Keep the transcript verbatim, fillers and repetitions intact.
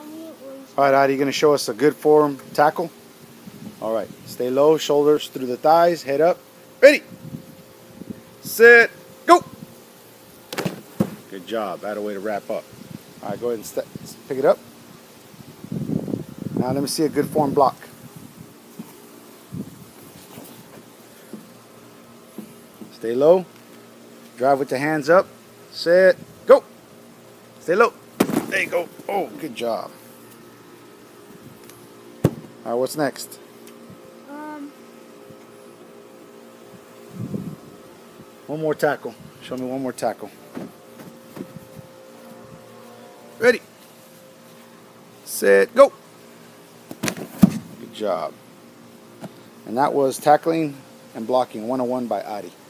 All right, Adi, you going to show us a good form tackle? All right, stay low, shoulders through the thighs, head up. Ready, set, go. Good job. That a way to wrap up. All right, go ahead and step, pick it up. Now let me see a good form block. Stay low. Drive with the hands up. Set, go. Stay low. There you go. Oh, good job. All right, what's next? Um. One more tackle. Show me one more tackle. Ready, set, go. Good job. And that was tackling and blocking one oh one by Adi.